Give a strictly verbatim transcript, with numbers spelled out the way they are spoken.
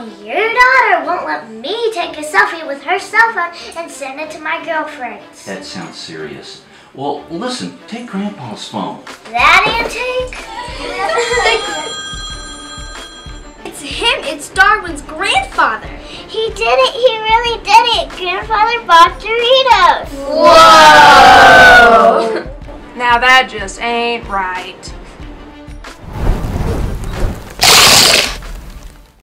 your daughter won't let me take a selfie with her cell phone and send it to my girlfriends. That sounds serious. Well, listen, take Grandpa's phone. That antique? It's him. It's Darwin's grandfather. He did it. He really did it. Grandfather bought Doritos. Whoa! Now that just ain't right.